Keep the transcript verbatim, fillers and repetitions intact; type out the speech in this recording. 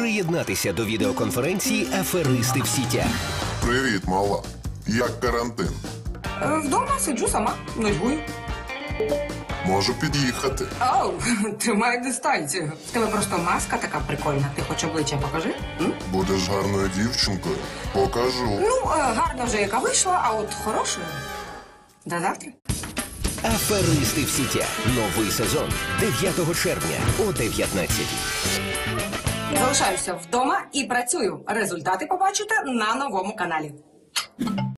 приєднатися до відеоконференції «Аферисти в сітях». Привіт, мала. Як карантин? Е, Вдома сиджу сама, нудьгую. Можу під'їхати. Оу, тримай дистанцію. В тебе просто маска така прикольна. Ти хоч обличчя покажи? М? Будеш гарною дівчинкою? Покажу. Ну, е, гарна вже яка вийшла, а от хорошою. До завтра. «Аферисти в сітях». Новий сезон дев'ятого червня о дев'ятнадцятій. Залишаюся вдома і працюю. Результати побачите на новому каналі.